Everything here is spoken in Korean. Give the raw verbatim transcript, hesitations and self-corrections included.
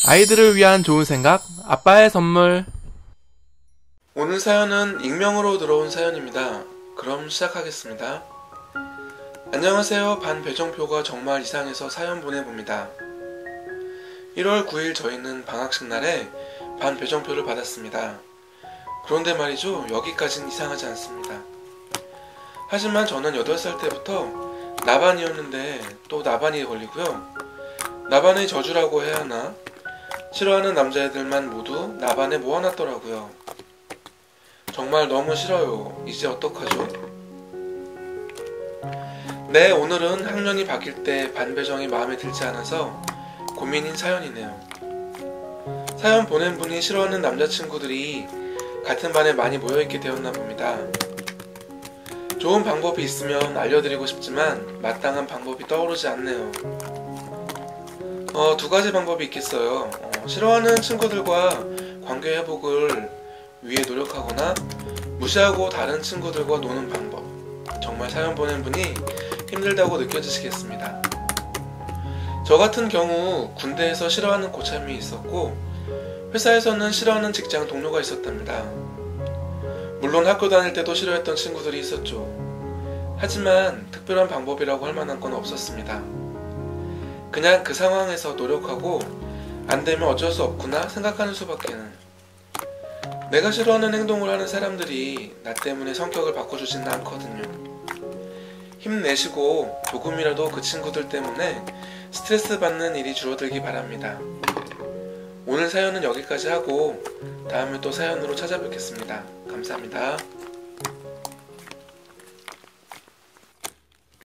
아이들을 위한 좋은 생각, 아빠의 선물. 오늘 사연은 익명으로 들어온 사연입니다. 그럼 시작하겠습니다. 안녕하세요. 반배정표가 정말 이상해서 사연 보내봅니다. 일월 구일 저희는 방학식 날에 반배정표를 받았습니다. 그런데 말이죠, 여기까진 이상하지 않습니다. 하지만 저는 여덟 살 때부터 나반이었는데 또 나반이 걸리고요. 나반의 저주라고 해야 하나? 싫어하는 남자애들만 모두 나반에 모아놨더라고요. 정말 너무 싫어요. 이제 어떡하죠? 네, 오늘은 학년이 바뀔 때 반배정이 마음에 들지 않아서 고민인 사연이네요. 사연 보낸 분이 싫어하는 남자친구들이 같은 반에 많이 모여있게 되었나 봅니다. 좋은 방법이 있으면 알려드리고 싶지만 마땅한 방법이 떠오르지 않네요. 어, 두 가지 방법이 있겠어요. 어, 싫어하는 친구들과 관계 회복을 위해 노력하거나 무시하고 다른 친구들과 노는 방법. 정말 사연 보낸 분이 힘들다고 느껴지시겠습니다. 저 같은 경우 군대에서 싫어하는 고참이 있었고 회사에서는 싫어하는 직장 동료가 있었답니다. 물론 학교 다닐 때도 싫어했던 친구들이 있었죠. 하지만 특별한 방법이라고 할 만한 건 없었습니다. 그냥 그 상황에서 노력하고 안 되면 어쩔 수 없구나 생각하는 수밖에는. 내가 싫어하는 행동을 하는 사람들이 나 때문에 성격을 바꿔주지는 않거든요. 힘내시고 조금이라도 그 친구들 때문에 스트레스 받는 일이 줄어들기 바랍니다. 오늘 사연은 여기까지 하고 다음에 또 사연으로 찾아뵙겠습니다. 감사합니다.